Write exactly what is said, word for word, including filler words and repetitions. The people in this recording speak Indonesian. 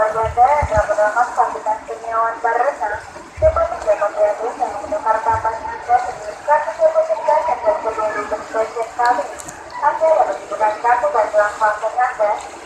bagi Anda yang telah mendapat fasilitas penyewaan barengan, dapat mendapat biaya yang menukar tambahan Anda sebelum seratus dua puluh tiga dan sebelum budget kami. Anda dapat menggunakan kartu bantuan konser Anda